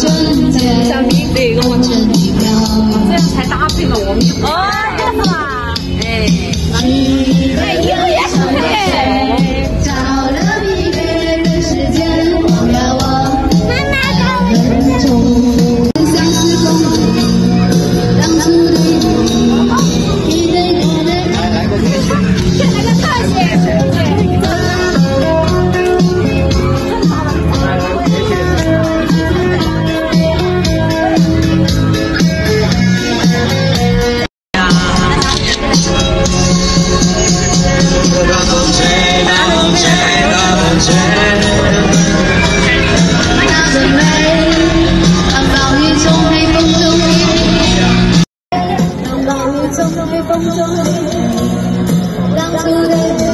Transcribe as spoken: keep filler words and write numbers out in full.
小明这个我这样才搭配了我们。哦，是吧？哎，哎，一个也是配。找了一个人世间，忘了我。妈妈的中，相思风雨，当初的你，一对对的。来来过去。这还个大姐。 风中，当初的。